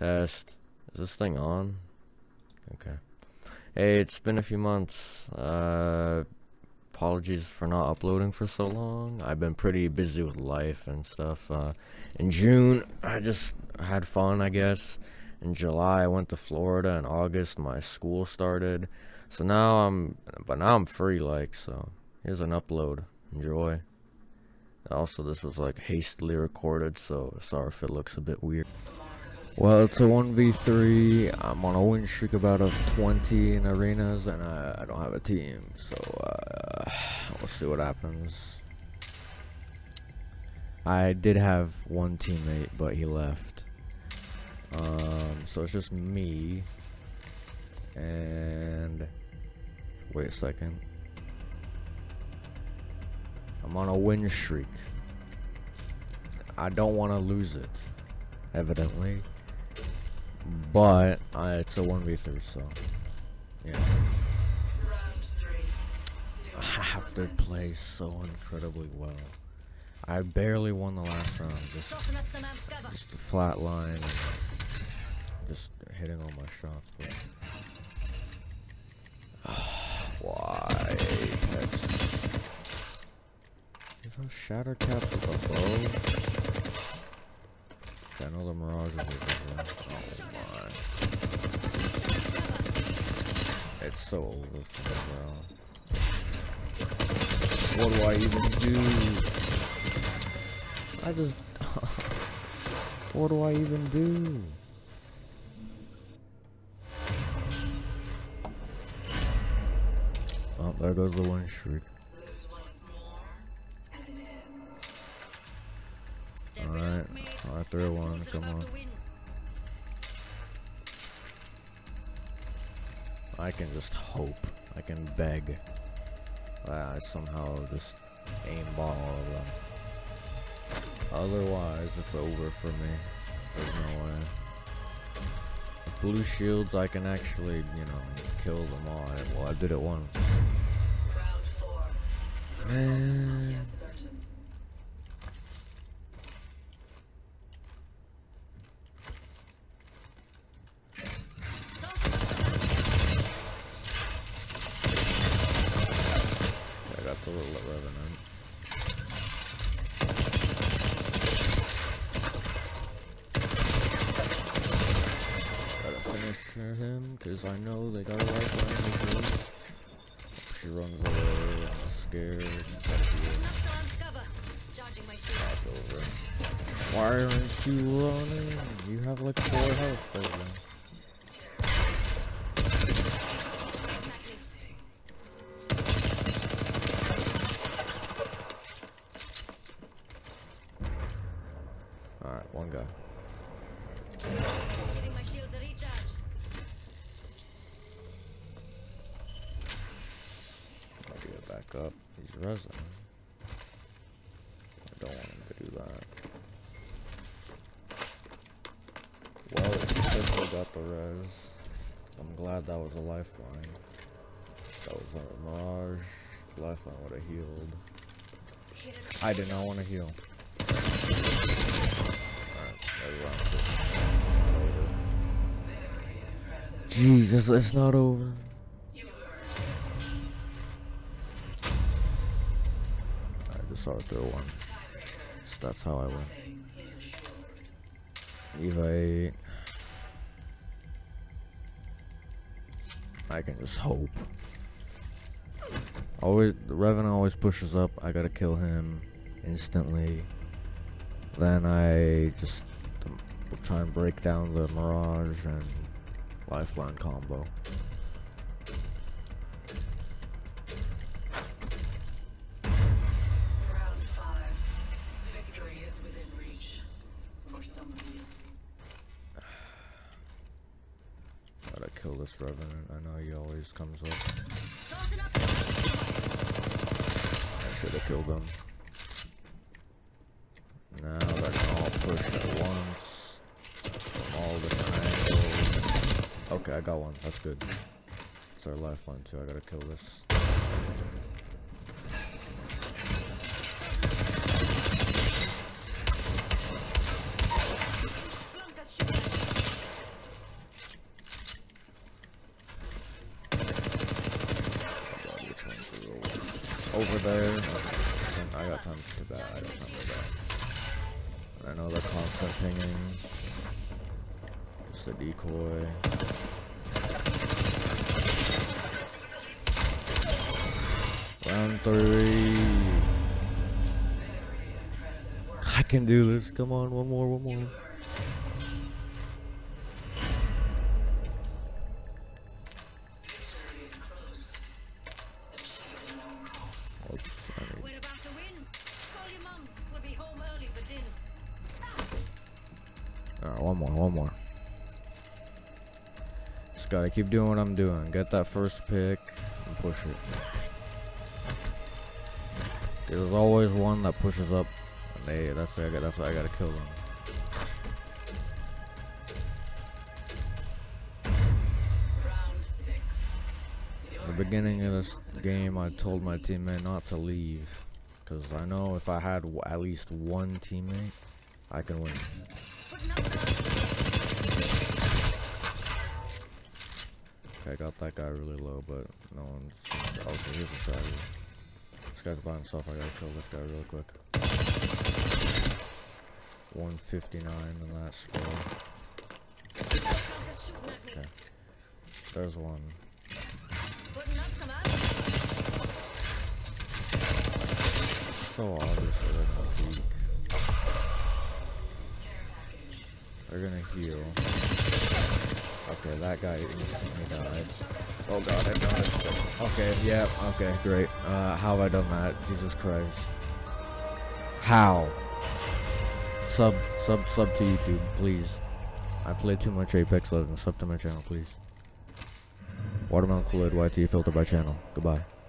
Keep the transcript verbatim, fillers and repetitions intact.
Test. Is this thing on? Okay. Hey, it's been a few months. Uh, apologies for not uploading for so long. I've been pretty busy with life and stuff. Uh, in June, I just had fun, I guess. In July, I went to Florida. In August, my school started. So now I'm, but now I'm free, like, so here's an upload. Enjoy. Also, this was like hastily recorded, so sorry if it looks a bit weird. Well, it's a one v three. I'm on a win streak about of twenty in arenas, and I, I don't have a team, so uh, we'll see what happens. I did have one teammate, but he left. Um, so it's just me. And wait a second. I'm on a win streak. I don't want to lose it, evidently. But uh, it's a one v three, so yeah. I have to play so incredibly well. I barely won the last round. Just, just a flat line and just hitting all my shots. But why? There's no shatter caps with a bow. I know the Mirage is over there. Oh my. It's so over for me, bro. What do I even do? I just... what do I even do? Oh, there goes the win streak. Alright, alright, three one, come on. I can just hope. I can beg. I somehow just aimball all of them. Otherwise, it's over for me. There's no way. With blue shields, I can actually, you know, kill them all. Well, I did it once. Man. The little Revenant. Gotta finish him, cause I know they got a lifeline. She runs away, I'm scared. That's over. Why aren't you running? You have like four health over. Alright, one guy. Giving my shields a recharge. I'll get it back up. He's resin. I don't want him to do that. Well, he still got the res. I'm glad that was a lifeline. That was a Mirage. Lifeline would have healed. I did not want to heal. Jesus, it's not over. Alright, just saw it through one. So that's how I win. Evade. I can just hope. Always, the Revenant always pushes up. I gotta kill him instantly. Then I just um, will try and break down the Mirage and lifeline combo. Round five. Victory is within reach. For some of you. Gotta kill this Revenant. I know he always comes up. I should have killed him. Now they're all pushed at once. From all the triangles. Okay, I got one. That's good. It's our lifeline too. I gotta kill this. over there. I got time to do that. I got time to do that. I know they're constant pinging. Just a decoy. Round three. I can do this. Come on, one more, one more. We're about to win. Call your mums. We'll be home early for dinner. Alright, one more, one more. Just gotta keep doing what I'm doing. Get that first pick and push it. There's always one that pushes up, and they that's why I got that's why I gotta kill them. Round six. At the beginning of this game, I told my teammate not to leave, because I know if I had w at least one teammate, I can win. Okay, I got that guy really low, but no one's. Okay, here's a strategy. This guy's by himself. I gotta kill this guy real quick. one fifty-nine in that score. Okay, there's one. So obvious that they're gonna peek. They're gonna heal. Okay, that guy instantly died. Oh god, I died. Okay, yeah, okay, great. Uh, how have I done that? Jesus Christ. How? Sub, sub, sub to YouTube, please. I play too much Apex Legends. Sub to my channel, please. Watermelon Kool-Aid Y T filter by channel. Goodbye.